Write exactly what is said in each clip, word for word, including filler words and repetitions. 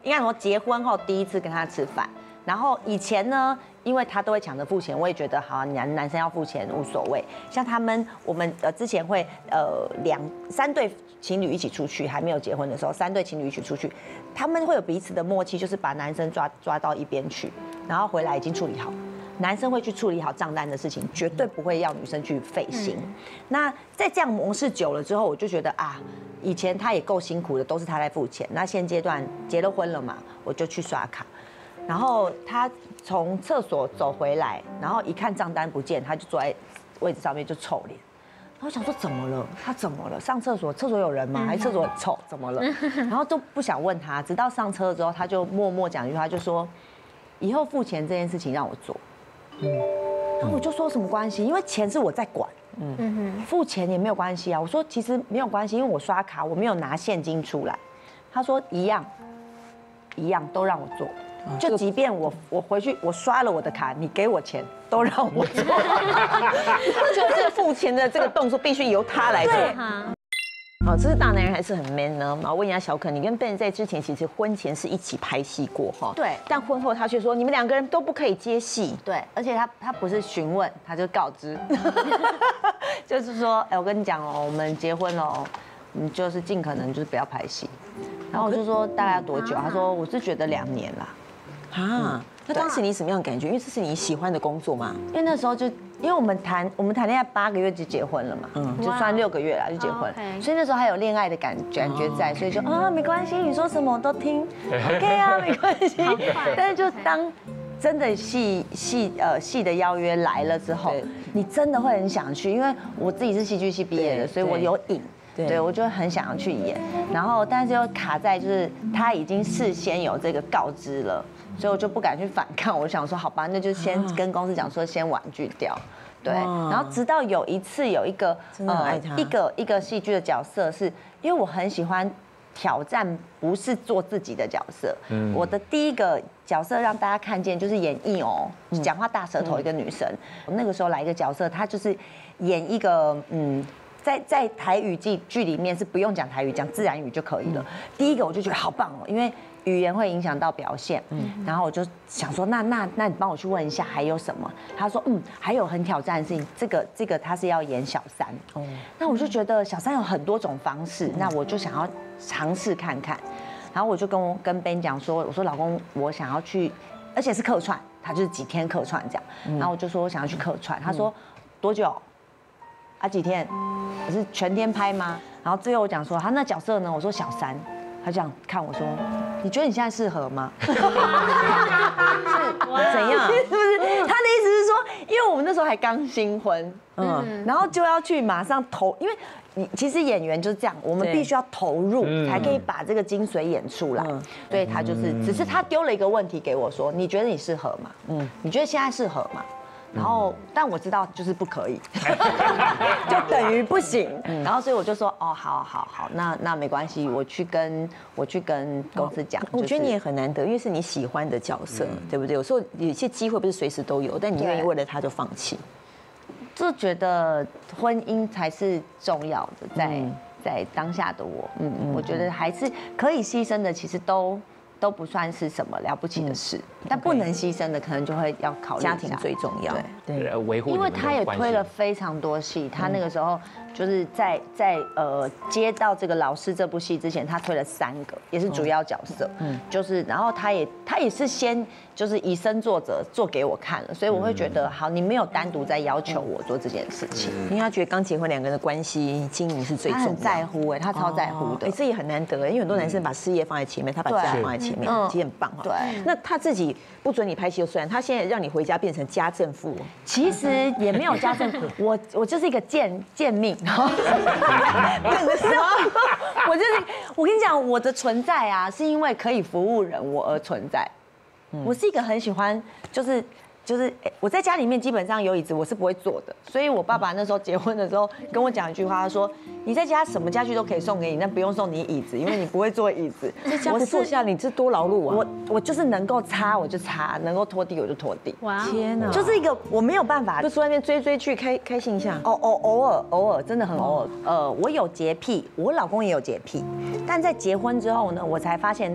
应该说结婚后第一次跟他吃饭。然后以前呢，因为他都会抢着付钱，我也觉得好，男男生要付钱无所谓。像他们，我们呃之前会呃两三对情侣一起出去，还没有结婚的时候，三对情侣一起出去，他们会有彼此的默契，就是把男生抓抓到一边去，然后回来已经处理好。男生会去处理好账单的事情，绝对不会要女生去费心。嗯、那在这样模式久了之后，我就觉得啊，以前他也够辛苦的，都是他在付钱。那现阶段结了婚了嘛，我就去刷卡。然后他从厕所走回来，然后一看账单不见，他就坐在位置上面就臭脸。然后我想说怎么了？他怎么了？上厕所，厕所有人吗？还是厕所很臭？怎么了？然后都不想问他，直到上车之后，他就默默讲一句话，就说以后付钱这件事情让我做。嗯，然后我就说什么关系？因为钱是我在管。嗯哼，付钱也没有关系啊。我说其实没有关系，因为我刷卡，我没有拿现金出来。他说一样，一样都让我做。就即便我我回去我刷了我的卡，你给我钱都让我做， 就是付钱的这个动作必须由他来做。好，这是大男人还是很 man 呢？我问一下小可，你跟 Ben 在之前其实婚前是一起拍戏过哈？ 对。 但婚后他却说你们两个人都不可以接戏。 对，而且他他不是询问，他就告知，就是说，哎，我跟你讲哦，我们结婚了哦，你就是尽可能就是不要拍戏。然后我就说大概要多久？他说我是觉得两年啦。 啊，那当时你什么样的感觉？因为这是你喜欢的工作嘛。 因为那时候就，因为我们谈我们谈恋爱八个月就结婚了嘛，嗯，就算六个月啦就结婚，所以那时候还有恋爱的感感觉在，所以就啊没关系，你说什么我都听 ，OK 啊没关系。但是就当真的戏戏呃戏的邀约来了之后，你真的会很想去，因为我自己是戏剧系毕业的，所以我有瘾。对，我就很想要去演，然后但是又卡在就是他已经事先有这个告知了，所以我就不敢去反抗。我想说，好吧，那就先跟公司讲说先婉拒掉。对，然后直到有一次有一个呃一个一个戏剧的角色是，因为我很喜欢挑战，不是做自己的角色。嗯，我的第一个角色让大家看见就是演绎哦，讲话大舌头一个女生。那个时候来一个角色，她就是演一个嗯。在在台语剧剧里面是不用讲台语，讲自然语就可以了。第一个我就觉得好棒哦，因为语言会影响到表现。嗯，然后我就想说，那那那你帮我去问一下还有什么？他说，嗯，还有很挑战的事情，这个这个他是要演小三。哦，那我就觉得小三有很多种方式，那我就想要尝试看看。然后我就跟我跟 Ben 讲说，我说老公，我想要去，而且是客串，他就是几天客串这样。然后我就说我想要去客串，他说多久？啊几天？可是全天拍吗？然后最后我讲说，他那角色呢？我说小三，他这样看我说，你觉得你现在适合吗？是怎样？是不是？他的意思是说，因为我们那时候还刚新婚，嗯，然后就要去马上投，因为你其实演员就是这样，我们必须要投入才可以把这个精髓演出来。对他就是，只是他丢了一个问题给我说，你觉得你适合吗？嗯，你觉得现在适合吗？然后，但我知道就是不可以，就等于不行。然后，所以我就说，哦，好好好，那那没关系，我去跟我去跟公司讲。 我觉得你也很难得，因为是你喜欢的角色，对不对？有时候有些机会不是随时都有，但你愿意为了他就放弃。 就觉得婚姻才是重要的，在在当下的我，嗯嗯，我觉得还是可以牺牲的，其实都。都不算是什么了不起的事，但不能牺牲的可能就会要考虑家庭最重要， 对，维护。 因为他也推了非常多戏，他那个时候就是在在呃接到这个老师这部戏之前，他推了三个，也是主要角色，嗯，就是然后他也他也是先就是以身作则做给我看了，所以我会觉得好，你没有单独在要求我做这件事情， 因为他觉得刚结婚两个人的关系经营是最重要， 他很在乎哎，他超在乎的， 哎，这也很难得，因为很多男生把事业放在前面，他把家放在前面。其实很棒哈。 对， 那他自己不准你拍戏就算，他现在让你回家变成家政妇， 其实也没有家政妇，我我就是一个贱贱命。我就是我跟你讲，我的存在啊，是因为可以服务人我而存在。我是一个很喜欢就是。就是我在家里面基本上有椅子我是不会坐的，所以我爸爸那时候结婚的时候跟我讲一句话，他说你在家什么家具都可以送给你，但不用送你椅子，因为你不会坐椅子。 在家不坐下，你这多劳碌啊！ 我我就是能够擦我就擦，能够拖地我就拖地。 哇，天哪！ 就是一个我没有办法， 就坐在那边追追剧开开心一下。 哦哦，偶尔偶尔真的很偶尔。呃，我有洁癖，我老公也有洁癖，但在结婚之后呢，我才发现到。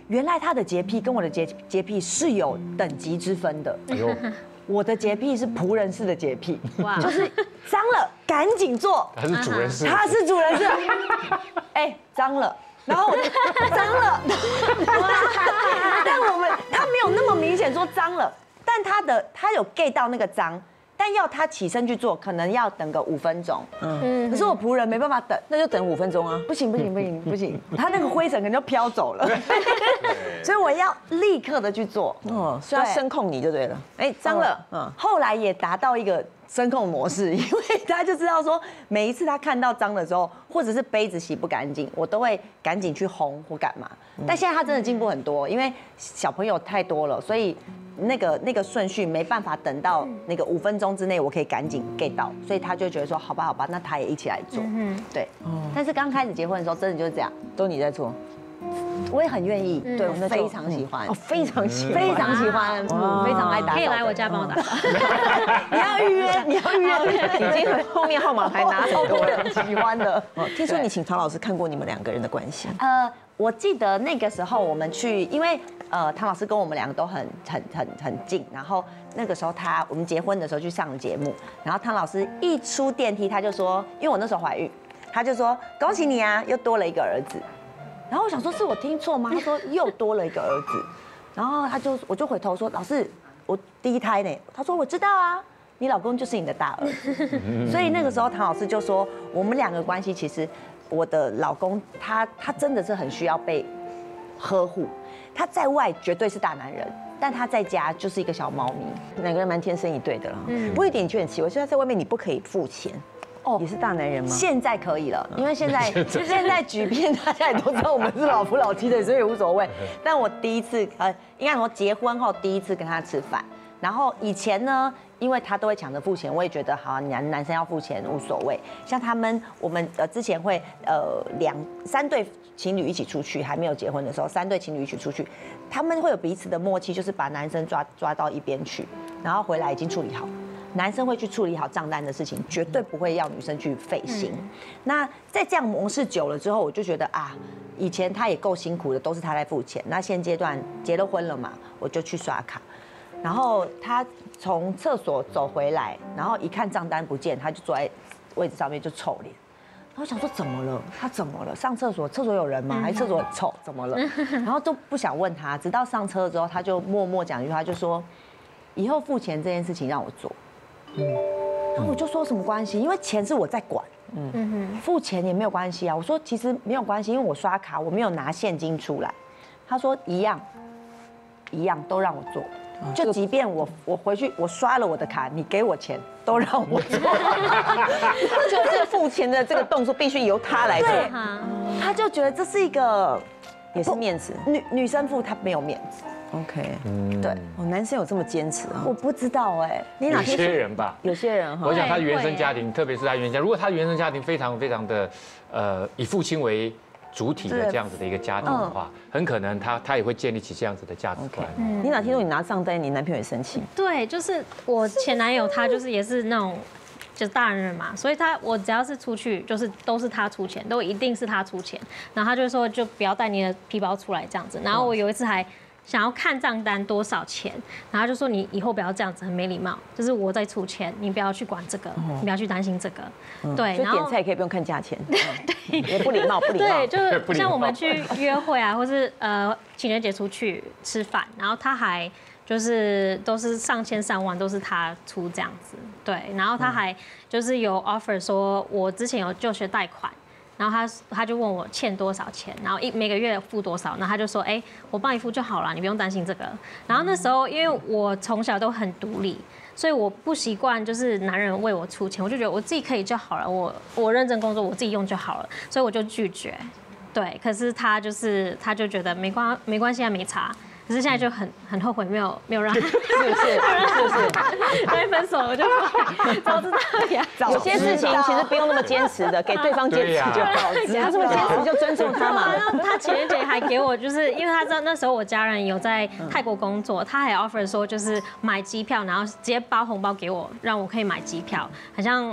原来他的洁癖跟我的洁洁癖是有等级之分的。哎呦，我的洁癖是仆人式的洁癖，就是脏了赶紧做。 他是主人式， 他是主人式。哎，脏了。然后脏了，但我们他没有那么明显说脏了，但他的他有 get 到那个脏，但要他起身去做，可能要等个五分钟。嗯，可是我仆人没办法等， 那就等五分钟啊！ 不行不行不行不行，他那个灰尘可能就飘走了，所以我要立刻的去做。 哦，所以要声控你就对了。哎，脏了， 嗯，后来也达到一个声控模式，因为他就知道说，每一次他看到脏的时候，或者是杯子洗不干净，我都会赶紧去烘或干嘛。但现在他真的进步很多，因为小朋友太多了，所以那个那个顺序没办法等到那个五分钟之内，我可以赶紧 get 到，所以他就觉得说，好吧好吧，那他也一起来做。嗯，对。但是刚开始结婚的时候，真的就是这样， 都你在做。 我也很愿意，对，我非常喜欢， 哦，非常喜欢， 非常喜欢，非常爱打扫。 可以来我家帮我打扫。 你要预约，你要预约， 已经后面号码牌拿很多了， 喜欢的。 哦，听说你请唐老师看过你们两个人的关系。 呃，我记得那个时候我们去，因为呃唐老师跟我们两个都很很很很近，然后那个时候他我们结婚的时候去上节目，然后唐老师一出电梯他就说，因为我那时候怀孕，他就说恭喜你啊，又多了一个儿子。然后我想说，是我听错吗？他说又多了一个儿子，然后他就我就回头说，老师，我第一胎呢。他说我知道啊，你老公就是你的大儿子。所以那个时候唐老师就说，我们两个关系其实，我的老公他他真的是很需要被呵护，他在外绝对是大男人，但他在家就是一个小猫咪， 两个人蛮天生一对的了。嗯，不过一点就很奇怪，现在在外面你不可以付钱。哦，也是大男人吗？ 现在可以了，因为现在现在举片大家也都知道我们是老夫老妻的，所以也无所谓。但我第一次呃，应该说结婚后第一次跟他吃饭，然后以前呢，因为他都会抢着付钱，我也觉得好男男生要付钱无所谓。像他们我们呃之前会呃两三对情侣一起出去，还没有结婚的时候，三对情侣一起出去，他们会有彼此的默契，就是把男生抓抓到一边去，然后回来已经处理好。男生会去处理好账单的事情，绝对不会要女生去费心。嗯、那在这样模式久了之后，我就觉得啊，以前他也够辛苦的，都是他在付钱。那现阶段结了婚了嘛，我就去刷卡。然后他从厕所走回来，然后一看账单不见，他就坐在位置上面就臭脸。然后想说怎么了？他怎么了？上厕所，厕所有人吗？还是厕所很臭？怎么了？然后都不想问他，直到上车之后，他就默默讲一句话，就说以后付钱这件事情让我做。嗯，然后我就说什么关系？因为钱是我在管，嗯哼，付钱也没有关系啊。我说其实没有关系，因为我刷卡，我没有拿现金出来。他说一样，一样都让我做，就即便我我回去我刷了我的卡，你给我钱都让我做， 就这个付钱的这个动作必须由他来做。 对，他就觉得这是一个也是面子， 女女生付他没有面子。 OK， 嗯，对， 哦，男生有这么坚持啊？ 我不知道哎， 你哪些人吧？ 有些人哈， 我想他原生家庭，特别是他原生家，如果他原生家庭非常非常的，呃，以父亲为主体的这样子的一个家庭的话，很可能他他也会建立起这样子的价值观。 你哪听说你拿账单，你男朋友也生气？ 对，就是我前男友，他就是也是那种。就是大人嘛，所以他我只要是出去，就是都是他出钱，都一定是他出钱。然后他就说，就不要带你的皮包出来这样子。然后我有一次还想要看账单多少钱，然后他就说你以后不要这样子，很没礼貌。就是我在出钱，你不要去管这个，你不要去担心这个。对， 然后点菜可以不用看价钱，对，也不礼貌，不礼貌。 对，就是像我们去约会啊，或是呃情人节出去吃饭，然后他还。就是都是上千上万都是他出这样子，对，然后他还就是有 offer 说，我之前有就学贷款，然后他他就问我欠多少钱，然后一每个月付多少，然后他就说，哎，我帮你付就好了，你不用担心这个。然后那时候因为我从小都很独立，所以我不习惯就是男人为我出钱，我就觉得我自己可以就好了，我我认真工作我自己用就好了，所以我就拒绝。对，可是他就是他就觉得没关没关系啊，没差。可是现在就很很后悔，没有没有让，是不是？是不是？所以分手我就早知道呀。 有些事情其实不用那么坚持的，给对方坚持就好。他这么坚持就尊重他嘛。 他情人节还给我，就是因为他知道那时候我家人有在泰国工作，他还 offer 说就是买机票，然后直接包红包给我，让我可以买机票，好像。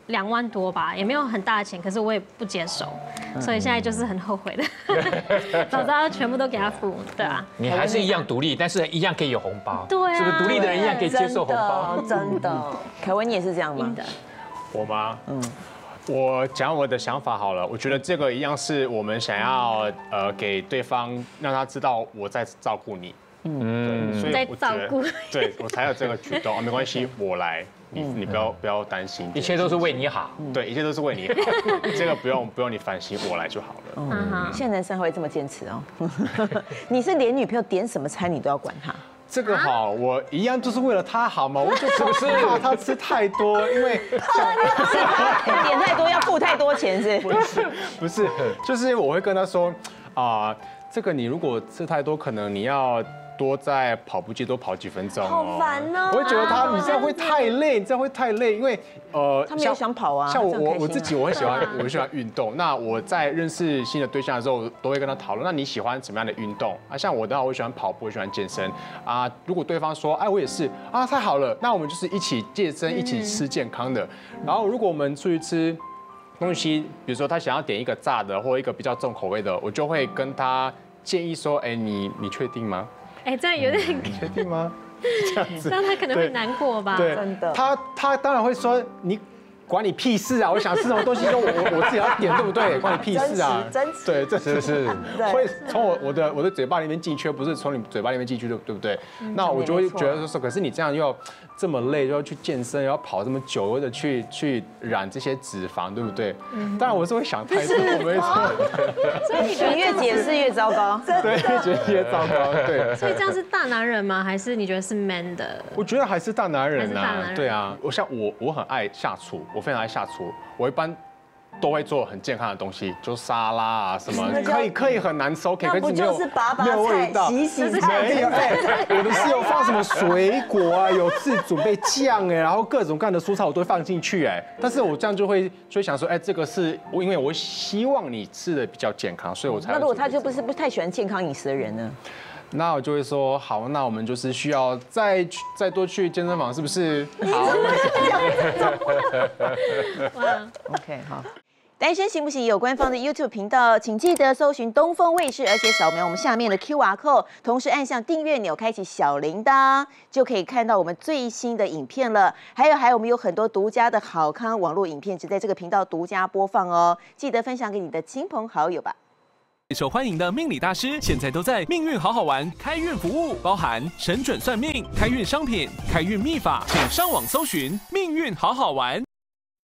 两万多吧，也没有很大的钱，可是我也不接受，所以现在就是很后悔的，早知道全部都给他付，对啊。 你还是一样独立，但是一样可以有红包， 对啊， 是不是独立的人一样可以接受红包？ 真的， 凯文你也是这样吗？ 我吗？嗯。我讲我的想法好了，我觉得这个一样是我们想要呃给对方让他知道我在照顾你，嗯，对，所以在照顾， 对我才有这个举动啊，没关系，我来，你你不要不要担心， 一切都是为你好， 对，一切都是为你好，这个不用不用你烦心，我来就好了。 嗯，现在男生还会这么坚持哦？你是连女朋友点什么餐你都要管她？ 这个好，我一样就是为了他好嘛，我就是不是怕他吃太多，因为是他点太多要付太多钱是？ 不是不是，就是我会跟他说啊，这个你如果吃太多，可能你要多在跑步机多跑几分钟哦。 好烦哦！ 我会觉得他你这样会太累，你这样会太累，因为呃， 他没有想跑啊。 像我我我自己我很喜欢我很喜欢运动，那我在认识新的对象的时候，我都会跟他讨论，那你喜欢什么样的运动啊？像我的话，我喜欢跑步，我喜欢健身啊。如果对方说哎我也是啊，太好了，那我们就是一起健身，一起吃健康的。然后如果我们出去吃东西，比如说他想要点一个炸的或一个比较重口味的，我就会跟他建议说，哎你你确定吗？ 哎，这样有点， 你确定吗？这样子， 这样他可能会难过吧？ 对， 真的。 他他当然会说你管你屁事啊！我想吃什么东西都我我自己要点，对不对？关你屁事啊！ 真实， 对，这是不是对会从我我的我的嘴巴里面进去，不是从你嘴巴里面进去，对对不对？那我就会觉得说，可是你这样又要这么累，又要去健身，又要跑这么久，或者去去染这些脂肪，对不对？当然我是会想太多，我没错。 所以你越解释越糟糕， 对，越解释越糟糕，对。 所以这样是大男人吗？还是你觉得是 man 的？ 我觉得还是大男人呐， 人对啊。我像我我很爱下厨，我非常爱下厨，我一般都会做很健康的东西，就沙拉啊什么，可以可以很难收，可以那不就是拔拔没有味道， 菜、洗洗没菜？ 有，哎，我的是有放什么水果啊，有自准备酱哎，然后各种各样的蔬菜我都会放进去哎，但是我这样就会就会想说，哎，这个是我因为我希望你吃的比较健康，所以我才。 那如果他就不是不太喜欢健康饮食的人呢？ 那我就会说好，那我们就是需要再去再多去健身房，是不是？好。 哇 ，OK， 好。单身行不行？有官方的 YouTube 频道，请记得搜寻东风卫视，而且扫描我们下面的 Q R code， 同时按下订阅钮，开启小铃铛，就可以看到我们最新的影片了。还有，还有，我们有很多独家的好康网络影片，只在这个频道独家播放哦。记得分享给你的亲朋好友吧。 受欢迎的命理大师现在都在命运好好玩开运服务，包含神准算命、开运商品、开运秘法，请上网搜寻命运好好玩。